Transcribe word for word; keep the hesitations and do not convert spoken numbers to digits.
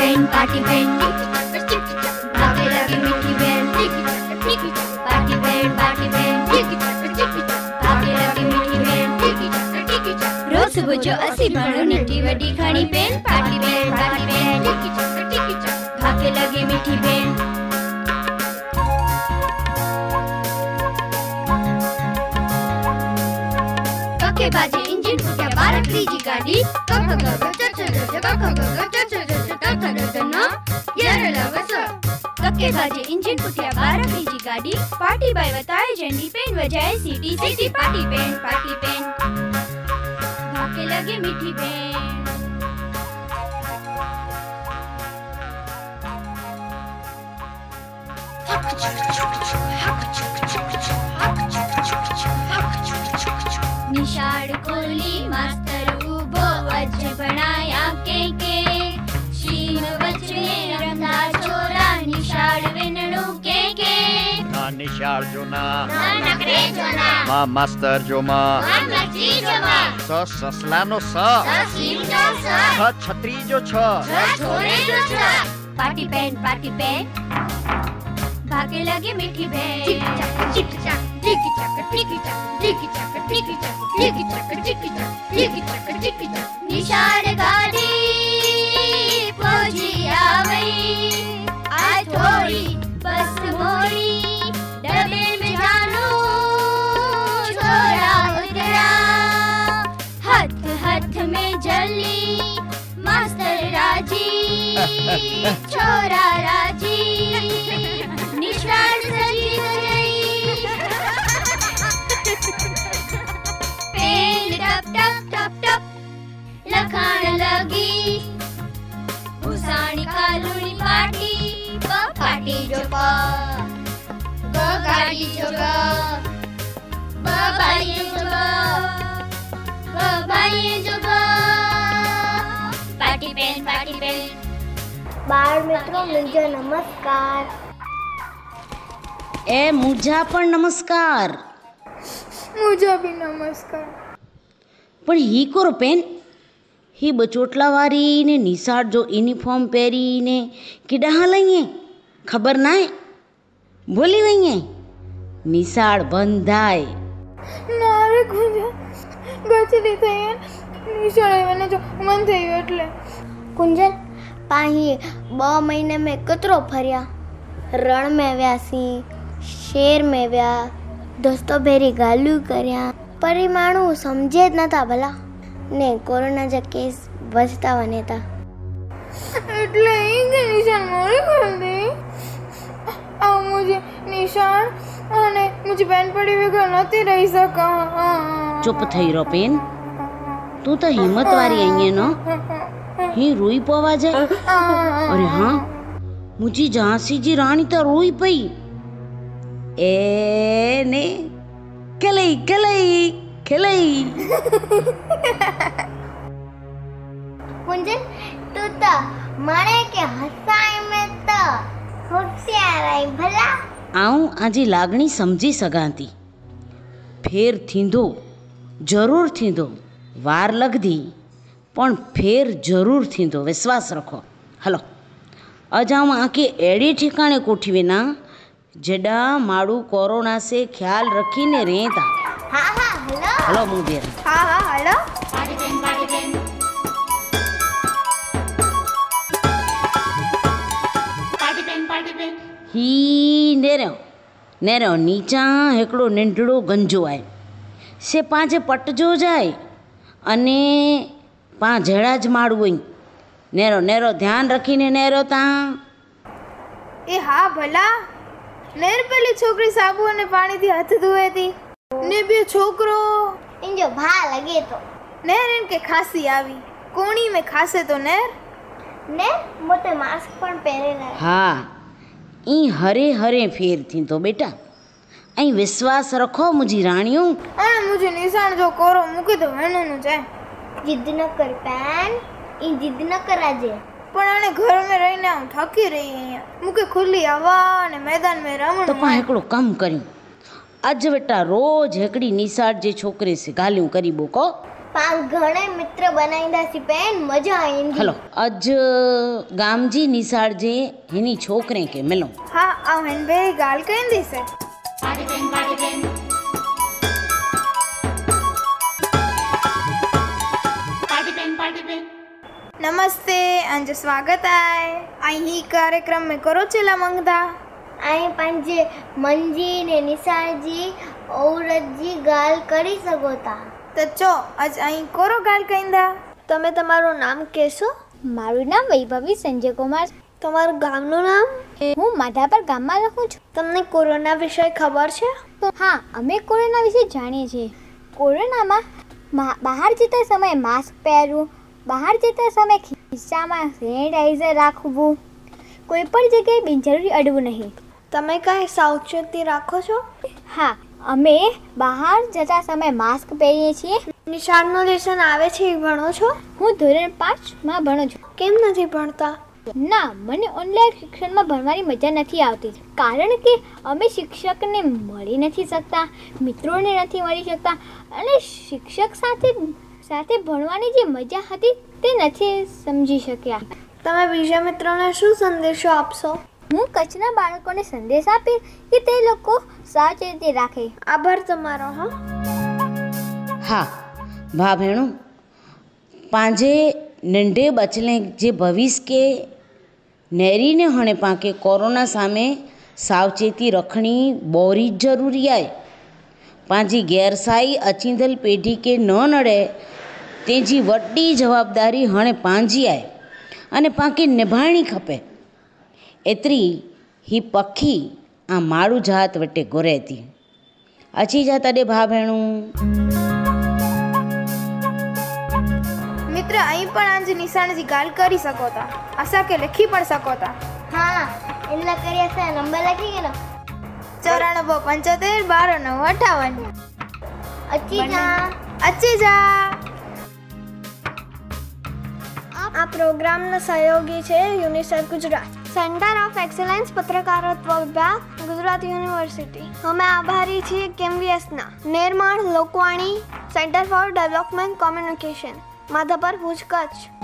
Band party band भागे लगे मीठी band party band party band भागे लगे मीठी बैंड रोज सुबह जो असी भणो निठी वडी घणी band party band party band भागे लगे मीठी बैंड कके बाजे इंजन फुट्या बारह त्रीजी गाड़ी कख गग चच चच कख गग चच चच कख गग न यार लवस कके बाजे इंजन फुट्या बारह त्रीजी गाड़ी पार्टी बाय बताए झंडी पेन बजाए सीटी सीटी पार्टी पेन पार्टी पेन भाके लगे मीठी पेन निशाड़ खोली मास्तर उबो वच बनाया के के शीम वच में रंगा छोरा निशाड़ विनणु के के ना निशाड़ जो ना ना नकरे जो ना मा मास्तर जो मा मा नची जो मा स ससलानो स स शीम जो स छ छतरी जो छ छ छोरे जो छ पार्टी पेन पार्टी पेन भागे लगे मीठी बैंड टिक चक टिक चक टिक चक टिक चक टिक चक टिक चक टिक चक टिक चक टिक चक टिक चक निशाड़ गाड़ी पहुंची आवई आज थोड़ी बस मोड़ी डबे में जानो छोरा उतरा हाथ हाथ में जली मास्टर राजी छोरा राजी निशाड़ सजी गई पेन टप टप टप टप लखाण लगी भूसाणी कालूनी पार्टी ब पार्टी जो ब ग गाड़ी जो ग ब भाई जो ग ब भाई जो ग पार्टी पेन पार्टी पेन बाळ मित्रों मुझे नमस्कार ए मुझा पण नमस्कार मुझा भी नमस्कार पण ही कोरो पेन ही बचोटला वारी ने निशाड़ जो यूनिफॉर्म पहरी ने किडा हलई खबर ना है भूली वई है निशाड़ बंधाए नारे गुंजा गचरी थई निशाड़े वने जो मन थई એટલે कुंजल पाही ब महीने में कतरो फरिया रण में व्यासी शेर में व्या दोस्तों भेरी गालू कर्या पर ई माण्हू समझे ज नथा भला ने कोरोना जा केस वधता वने था એટલે ઈ કે નિશાન મોરી ખોલ દે આ મુજે નિશાન અને મુજે બેન પડી વગર નથી રહી સકા चुप थई रो पेन तू तो हिम्मत वारी आई नो ही रोई पवा जाए अरे हाँ मुझी झांसी जी रानी तो रोई पई ए ने कलई कलई कलई कुंजल तू तो मणे के हसाई में तो होशियार आई भला आऊं आजी लागणी समझी सगां थी फेर थींदो जरूर थींदो वार लगदी पण फेर जरूर थींदो विश्वास रखो हलो अज आऊं आके एड़ी ठिकाने कोठी वेना जडा माड़ू कोरोना से ख्याल रखी ने रे था हाँ हाँ हेलो हलो मुझे हाँ हाँ हेलो पार्टी पेन पार्टी पेन पार्टी पेन पार्टी पेन ही नेरो नेरो नीचा हेकड़ो नंढड़ो गंजो आए से पांचे पटजो जाए अने पां झेड़ा ज माड़ू वई नेरो नेरो ध्यान रखीने नेरो ता ए हाँ भला नेर पेली छोकरी साबु અને પાણીથી હાથ ધોવે તી ને બે છોકરો इंजो भा लगे तो नेर इनके खांसी आवी कोणी में खासे तो नेर ने मोटे मास्क पण पहरेला हाँ ई हरे हरे फेर थी तो बेटा ऐं विश्वास रखो मुझी राणियों અને મુજે નિશાન જો કોરો મૂકી તો વેણનું છે जिद न कर पैन ई जिद न कराजे પણ આને ઘર में રહીને હું થાકી રહી અહીંયા મૂકે ખુલ્લી હવા અને मैदान में રમણ तो पा हिकिड़ो कम करियूं अज बेटा रोज हिकिड़ी निसार जे छोकिरे से ॻाल्हियूं करी बोको पाण घणे मित्र बनाईंदासीं बेन मजा आईंदी। हलो अज गाम जी निशाड़ जे हिनी छोकरे के मिलो। हाँ आ हिन बे गाल कईंदी से। पार्टी पेन पार्टी पेन पार्टी पेन पार्टी पेन नमस्ते अंज स्वागत आहे। आई ही कार्यक्रम में करो चेला मंगदा आई पंहिंजे मन जी ने निशाड़ जी औरत जी गाल કરી શકો તા। तो चो आज आई कोरो गाल कईंदा। તમે તમારું નામ કહેશો? મારું નામ વૈભવી સંજય કુમાર। તમારું ગામનું નામ? હું માધાપર ગામમાં રહું છું। તમને કોરોના વિશે ખબર છે? હા, અમે કોરોના વિશે જાણીએ છીએ। કોરોનામાં મા- બહાર જતા સમયે માસ્ક પહેરવું, બહાર જતા સમયે ખિસ્સામાં સેનિટાઈઝર રાખવું, કોઈ પણ જગ્યાએ બિનજરૂરી અડવું નહીં। તમે કાંઈ સાવચેતી રાખો છો? હા, અમે બહાર જતા સમયે માસ્ક પહેરીએ છીએ। નિશાળનું લેસન આવે છે એ ભણો છો? હું ધોરણ પાંચમાં ભણું છું। કેમ નથી ભણતા? ના, મને ઓનલાઈન શિક્ષણમાં ભણવાની મજા નથી આવતી, કારણ કે અમે શિક્ષકને મળી નથી શકતા, મિત્રોને નથી મળી શકતા અને શિક્ષક સાથે સાથે ભણવાની જે મજા હતી તે નથી સમજી શક્યા। તમે બીજા મિત્રોને શું સંદેશો આપશો? હું કચ્છના બાળકોને સંદેશ આપીશ કે તે લોકો સાવચેતી રાખે। આભાર તમારો। હા हाँ भा भेणों पांजे नंढे बचले जे भविष्य के नेरी ने हणे पाके कोरोना सामे सावचेती रखनी बोरी जरूरी है। पांजी गैरसाई अचींदल पेढ़ी के न नड़े तेजी वड्डी जवाबदारी हणे पांजी है अने पाके निभाणी खपे। एतरी ही पखी आ माड़ू जात वटे घुरे थी। अची जा तॾे भा भेणूं। मित्र आई पण अंज निशान जी गाल करी सको था, असा के लिखी पण सको था। हाँ इनला કરી અસા નંબર લખી ગયો। चौरानबे पंचोतेर बारह नौ अठावन। અચ્છી જા। अच्छी जा। આ પ્રોગ્રામના સહયોગી છે UNICEF Gujarat, centre of excellence પત્રકારત્વ વિભાગ, ગુજરાત યુનિવર્સિટી। અમે આભારી છીએ કેમવીએસના નિર્માણ Lokvani, centre for development communication, Madhapar Bhuj, Kutch.